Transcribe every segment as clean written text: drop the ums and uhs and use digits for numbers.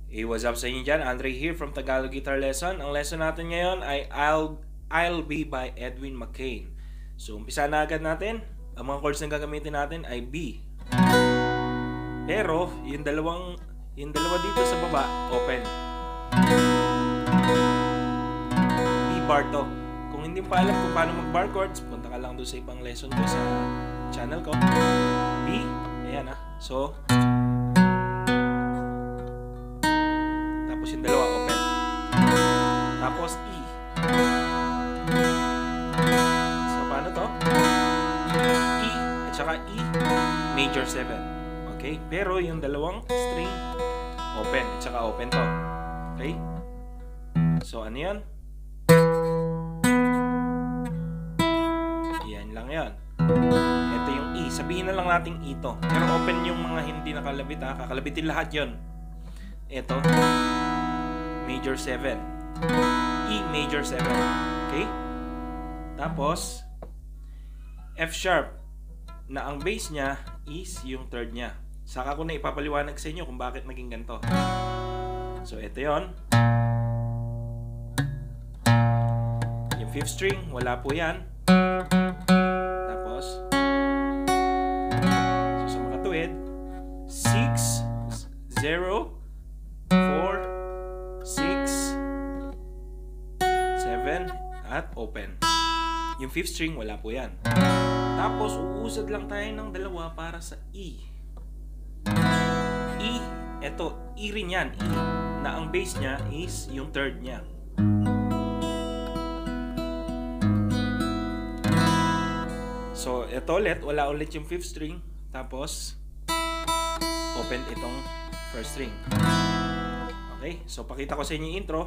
Hey, what's up sa inyo dyan? Andre here from Tagalog Guitar Lesson. Ang lesson natin ngayon ay I'll Be by Edwin McCain. So, umpisa na agad natin. Ang mga chords na gagamitin natin ay B. Pero, yung dalawa dito sa baba, open. B bar to. Kung hindi pa alam kung paano mag-bar chords, punta ka lang doon sa ibang lesson ko sa channel ko. B, ayan ah. So, tapos yung dalawa open. Tapos E. So, paano to? E at saka E major 7. Okay? Pero yung dalawang string open at saka open to. Okay? So, ano yan? Yan lang yan. Ito yung E. Sabihin na lang natin E to. Pero open yung mga hindi nakalabit ha. Kakalabitin lahat yon. Ito major 7. E major 7. Okay? Tapos F sharp na ang bass niya is yung third niya. Saka ko na ipapaliwanag sa inyo kung bakit naging ganito. So ito yon. Yung fifth string, wala po yan. Tapos so sa makatuwid 6 0 4 6 7 at open. Yung fifth string wala po yan. Tapos uusad lang tayo ng dalawa para sa E. E, eto E rin yan. E na ang bass niya is yung third niya. So eto ulit, wala ulit yung fifth string. Tapos open itong first string. Okay, so pakita ko sa inyo yung intro.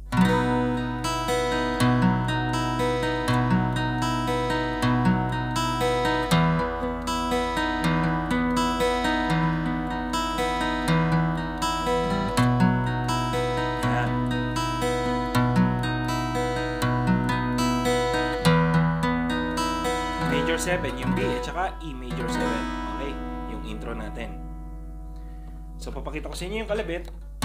Ayan. Major 7 yung B at saka E major 7. Okay, yung intro natin. So papakita ko sa inyo yung kalabit.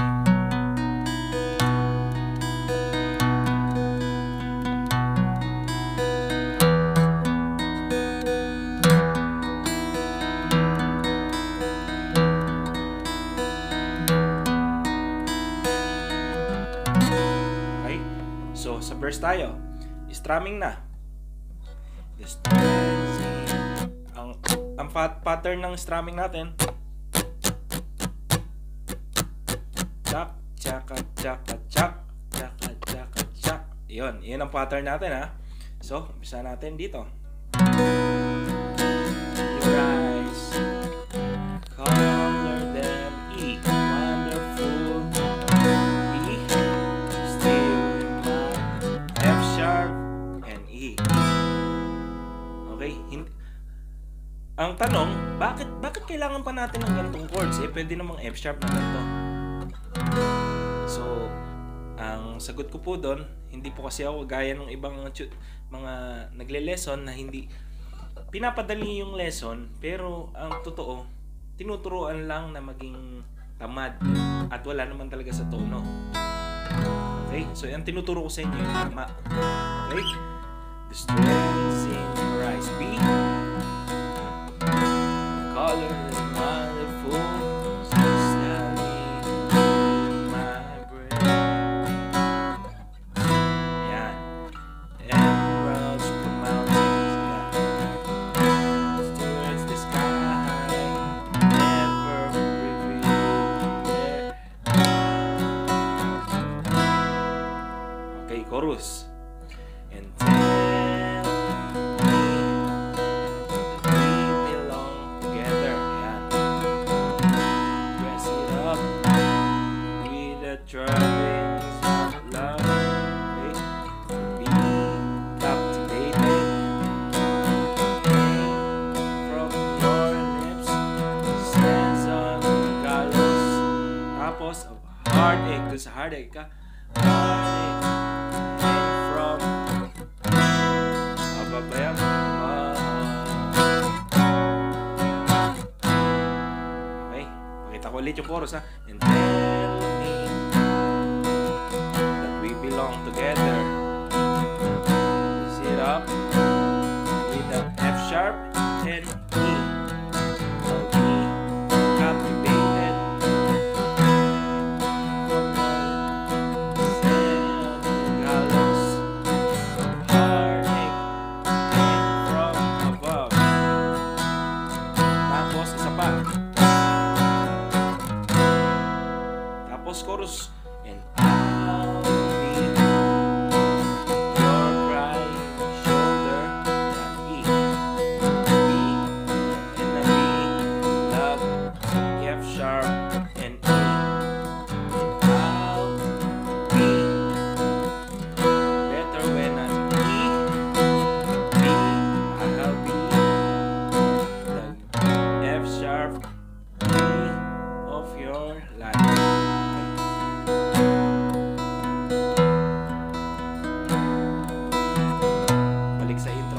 So, sa verse tayo, strumming na. Ang pattern ng strumming natin, chak, chaka, chaka, chak, chaka, chaka, chak. Yun ang pattern natin ha. So, umpisa natin dito. Your eyes color them E. Wonderful E. Still F sharp and E. Okay, ang tanong, bakit kailangan pa natin ng ganitong chords? Pwede namang F sharp na ganito. So, ang sagot ko po doon, hindi po kasi ako gaya ng ibang mga nagle-lesson na hindi pinapadali yung lesson, pero ang totoo, tinuturuan lang na maging tamad at wala naman talaga sa tono. Okay? So, yung tinuturo ko sa inyo yung tama. Okay? The strings in your eyes. B. Color is wonderful. Sally in my brain. Ayan. Emeralds from mountains. Ayan. Towards the sky. Never revealed there. Okay, chorus. And tell me we belong together. Ayan. Dress it up with the trappings of love. Okay. Be captivated. From your lips stands on the gallows. Tapos of heartache. Doon sa heartache ka. Heartache. From Ababayang Okay, pakita ko ulit yung chorus ha. And tell me belong together. Sit up with the F sharp and E. How be captivated. Gallows of heartache and from above. Tapos isa pa. Tapos chorus. And I'll be your crying shoulder. E. And the B, love, F sharp, and E. I'll be better when I'm E. B, I'll be the F sharp, E of your life. Balik sa intro.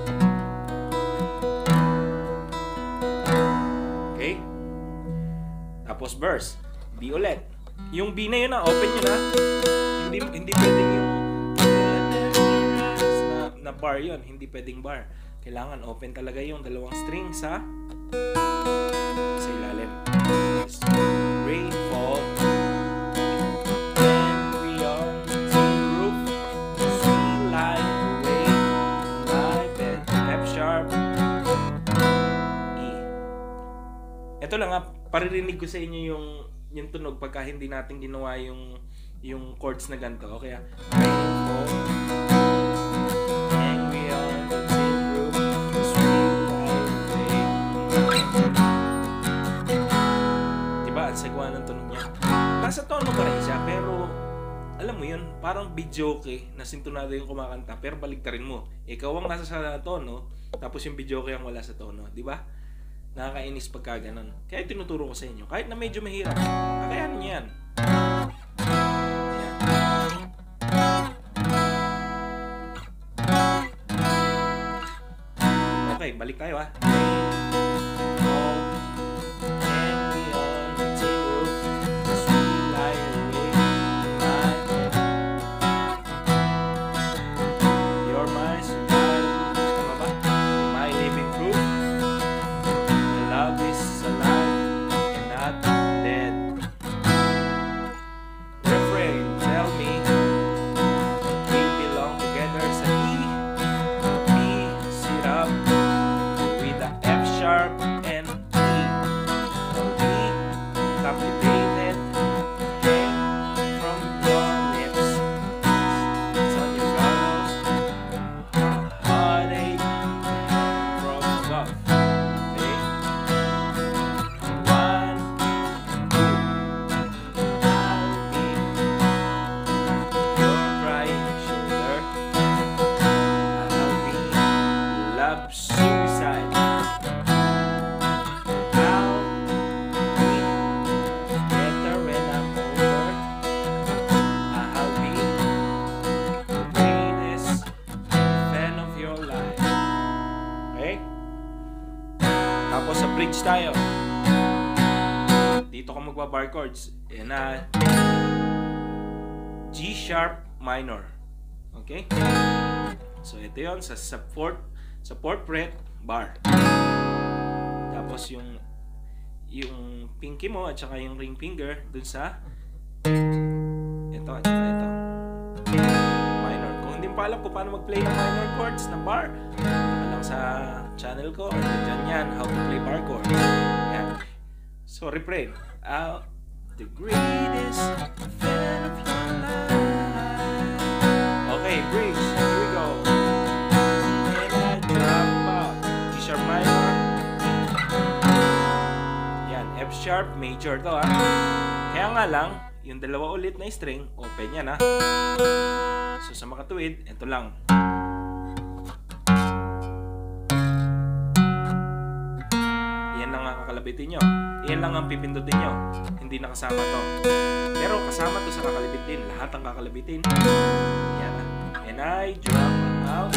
Okay? Tapos verse. B ulit. Yung B na yun na, open yun na. Hindi pwedeng yung na bar yun. Hindi pwedeng bar. Kailangan open talaga yung dalawang string sa ilalim. Rain fall and we on the roof. Sweet lie away my bed. F sharp, E. Ito lang nga, paririnig ko sa inyo yung tunog pagka hindi natin ginawa yung chords na ganito. O kaya rain fall and we on the tin roof. Sweet lie away my bed. Diba? Ang sagwa ng tunog niya. Nasa tono pa rin siya, pero alam mo yun, parang videoke na sintonado yung kumakanta, pero baligtarin mo. Ikaw ang nasa sa tono, tapos yung videoke ang wala sa tono. Di ba? Nakakainis pagka ganun. Kaya tinuturo ko sa inyo, kahit na medyo mahirap, kakayanin niyo yan. Okay, balik tayo ha. Suicide. I'll be better when I'm older. I'll be the greatest fan of your life. Okay? Tapos sa bridge tayo. Dito ka magba-bar chords. Yan na. G sharp minor. Okay? So ito yun sa fourth fret, bar. Tapos yung pinky mo at saka yung ring finger dun sa ito at saka ito. Minor. Kung hindi mo pa alam kung paano mag-play ng minor chords na bar, lang sa channel ko, dyan yan, how to play bar chords. Yan. So, refrain. The greatest fan of your life. Okay, bridge. Here we go. Minor. Yan, F sharp major to ha. Kaya nga lang, yung dalawa ulit na string, open yan ha. So sa makatuwid, ito lang. Yan lang ang kakalabitin nyo. Yan lang ang pipindutin nyo. Hindi na kasama to. Pero kasama to sa kakalabitin. Lahat ang kakalabitin. Yan ha. And I drop out.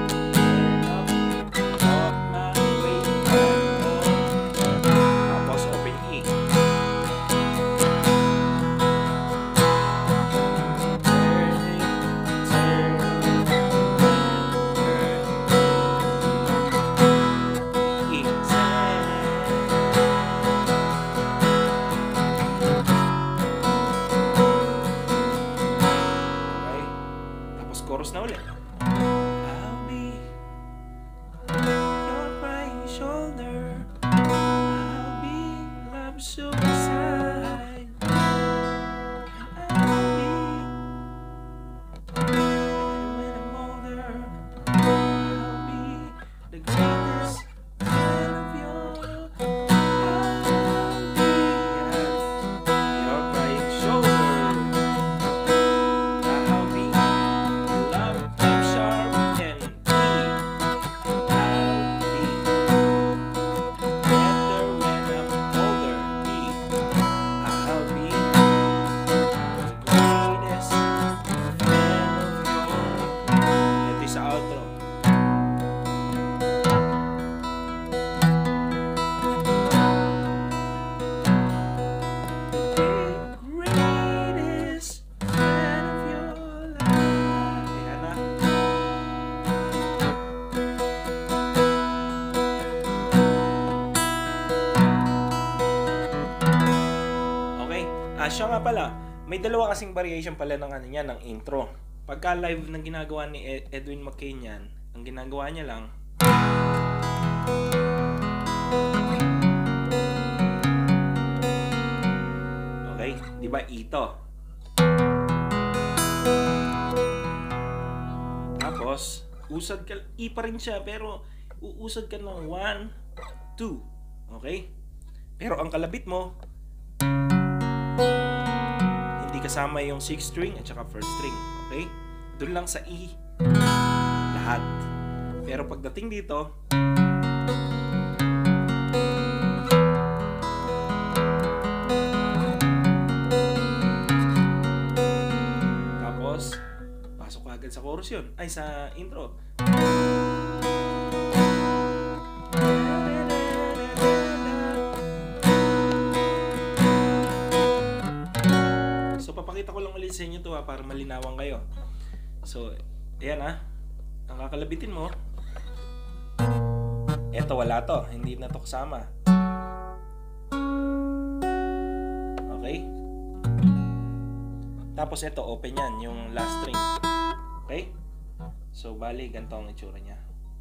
Tapos open E. Turning Siya nga pala, may dalawa kasing variation pala ng ano niya, ng intro. Pagka live na ginagawa ni Edwin McCain yan, ang ginagawa niya lang, okay, di ba ito? Tapos, usad ka, E pa rin siya, pero uusad ka ng 1, 2, okay? Pero ang kalabit mo, hindi kasama yung 6th string at saka 1st string, okay? Doon lang sa E, lahat. Pero pagdating dito, tapos, pasok ka agad sa chorus yun, ay sa intro. Papakita ko lang ulit sa inyo to para malinawan kayo. So, ayan ang kakalabitin mo. Eto, wala to. Hindi na to kasama. Okay? Tapos eto, open yan. Yung last string. Okay? So, bali, ganito ang itsura niya.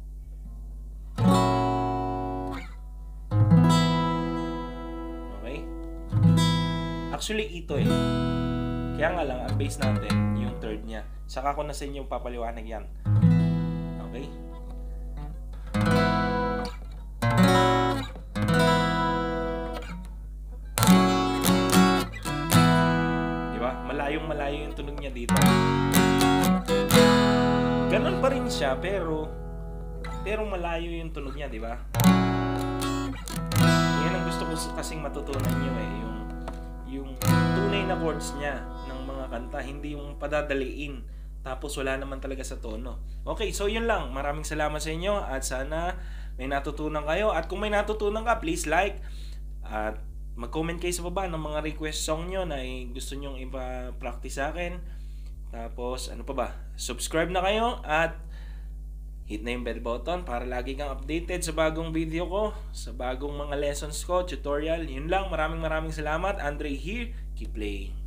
Okay? Actually, ito Kaya nga lang, ang bass natin, yung third niya. Saka ko na sa inyo papaliwanag yan. Okay? Diba? Malayong-malayo yung tunog niya dito. Ganon pa rin siya, pero malayo yung tunog niya, diba? Yan ang gusto ko kasing matutunan nyo yung tunay na chords niya ng mga kanta, hindi yung padadaliin tapos wala naman talaga sa tono. Okay, so yun lang. Maraming salamat sa inyo at sana may natutunan kayo. At kung may natutunan ka, please like at mag-comment kayo sa baba ng mga request song nyo na gusto nyong ipa-practice sa akin. Tapos ano pa ba? Subscribe na kayo at hit na yung bell button para lagi kang updated sa bagong video ko, sa bagong mga lessons ko, tutorial. Yun lang, maraming salamat. Andre here, keep playing.